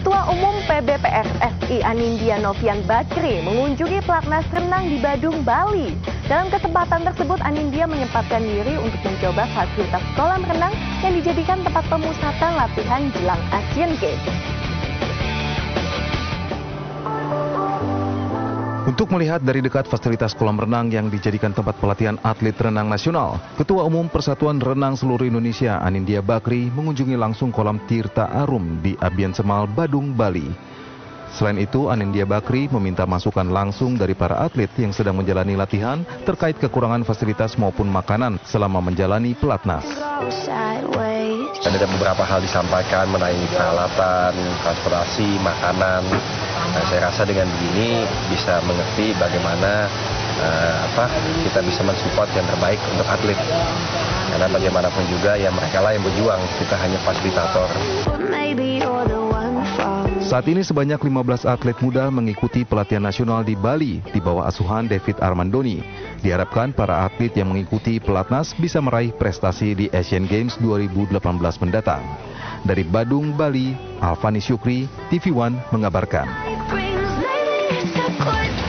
Ketua Umum PBPSSI Anindya Novian Bakri mengunjungi pelatnas renang di Badung, Bali. Dalam kesempatan tersebut, Anindya menyempatkan diri untuk mencoba fasilitas kolam renang yang dijadikan tempat pemusatan latihan jelang Asian Games. Untuk melihat dari dekat fasilitas kolam renang yang dijadikan tempat pelatihan atlet renang nasional, Ketua Umum Persatuan Renang Seluruh Indonesia Anindya Bakri mengunjungi langsung kolam Tirta Arum di Abian Semal, Badung, Bali. Selain itu, Anindya Bakri meminta masukan langsung dari para atlet yang sedang menjalani latihan terkait kekurangan fasilitas maupun makanan selama menjalani pelatnas. Ada beberapa hal disampaikan mengenai peralatan, transportasi, makanan. Nah, saya rasa dengan begini bisa mengerti bagaimana kita bisa mensupport yang terbaik untuk atlet. Karena bagaimanapun juga ya mereka lah yang berjuang, kita hanya fasilitator. Saat ini sebanyak 15 atlet muda mengikuti pelatihan nasional di Bali di bawah asuhan David Armandoni. Diharapkan para atlet yang mengikuti pelatnas bisa meraih prestasi di Asian Games 2018 mendatang. Dari Badung, Bali, Alfani Syukri, TV One mengabarkan.